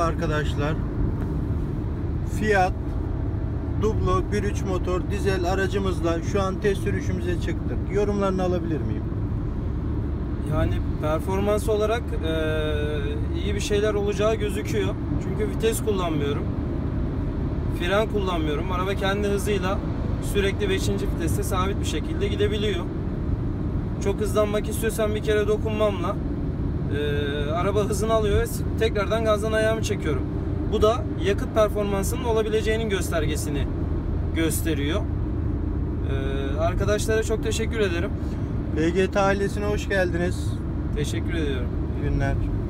Arkadaşlar, Fiat Doblo 1.3 motor dizel aracımızla şu an test sürüşümüze çıktık. Yorumlarını alabilir miyim? Yani performans olarak iyi bir şeyler olacağı gözüküyor. Çünkü vites kullanmıyorum. Fren kullanmıyorum. Araba kendi hızıyla sürekli 5. viteste sabit bir şekilde gidebiliyor. Çok hızlanmak istiyorsam bir kere dokunmamla araba hızını alıyor ve tekrardan gazdan ayağımı çekiyorum. Bu da yakıt performansının olabileceğinin göstergesini gösteriyor. Arkadaşlara çok teşekkür ederim. VGT ailesine hoş geldiniz. Teşekkür ediyorum. İyi günler.